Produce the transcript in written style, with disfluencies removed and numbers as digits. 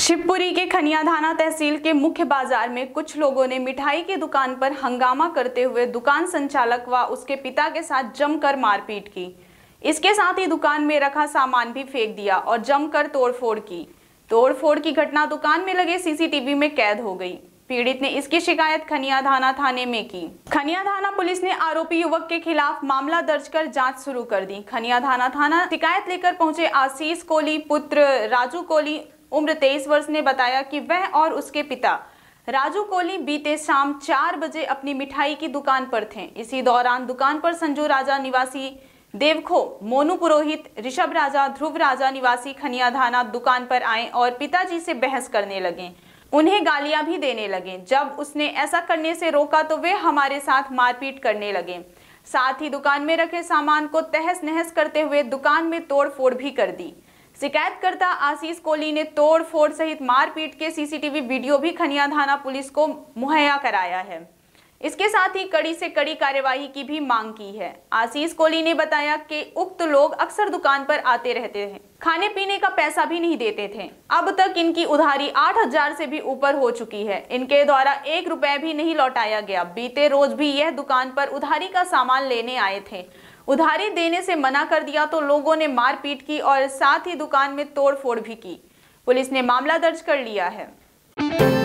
शिवपुरी के खनियाधाना तहसील के मुख्य बाजार में कुछ लोगों ने मिठाई की दुकान पर हंगामा करते हुए दुकान संचालक व उसके पिता के साथ जमकर मारपीट की। इसके साथ ही दुकान में रखा सामान भी फेंक दिया और जमकर तोड़फोड़ की। तोड़फोड़ की घटना दुकान में लगे सीसीटीवी में कैद हो गई। पीड़ित ने इसकी शिकायत खनियाधाना थाने में की। खनियाधाना पुलिस ने आरोपी युवक के खिलाफ मामला दर्ज कर जांच शुरू कर दी। खनियाधाना थाना शिकायत लेकर पहुंचे आशीष कोली पुत्र राजू कोली उम्र 23 वर्ष ने बताया कि वह और उसके पिता राजू कोली बीते शाम 4 बजे अपनी मिठाई की दुकान पर थे। इसी दौरान दुकान पर संजू राजा निवासी देवखो, मोनू पुरोहित, ऋषभ राजा, ध्रुव राजा निवासी खनियाधाना दुकान पर आए और पिताजी से बहस करने लगे। उन्हें गालियां भी देने लगे। जब उसने ऐसा करने से रोका तो वे हमारे साथ मारपीट करने लगे। साथ ही दुकान में रखे सामान को तहस नहस करते हुए दुकान में तोड़फोड़ भी कर दी। शिकायतकर्ता आशीष कोली ने तोड़फोड़ सहित मारपीट के सीसीटीवी वीडियो भी खनियाधाना पुलिस को मुहैया कराया है। इसके साथ ही कड़ी से कड़ी कार्यवाही की भी मांग की है। आशीष कोली ने बताया कि उक्त लोग अक्सर दुकान पर आते रहते हैं, खाने पीने का पैसा भी नहीं देते थे। अब तक इनकी उधारी 8,000 से भी ऊपर हो चुकी है। इनके द्वारा 1 रुपया भी नहीं लौटाया गया। बीते रोज भी यह दुकान पर उधारी का सामान लेने आए थे। उधारी देने से मना कर दिया तो लोगों ने मारपीट की और साथ ही दुकान में तोड़फोड़ भी की। पुलिस ने मामला दर्ज कर लिया है।